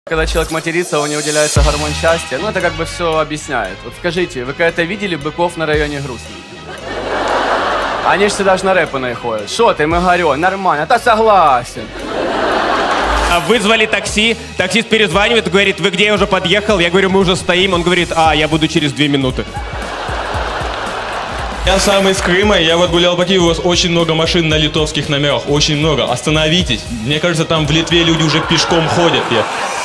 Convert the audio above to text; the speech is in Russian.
Когда человек матерится, у него уделяется гормон счастья. Ну, это как бы все объясняет. Вот скажите, вы когда-то видели быков на районе Грустной? Они же всегда на рэпаные ходят. Шо ты, Магарён, нормально, да согласен. Вызвали такси, таксист перезванивает, говорит, вы где, я уже подъехал? Я говорю, мы уже стоим. Он говорит, я буду через 2 минуты. Я сам из Крыма, я вот гулял по Киеву, у вас очень много машин на литовских номерах, очень много. Остановитесь. Мне кажется, там в Литве люди уже пешком ходят.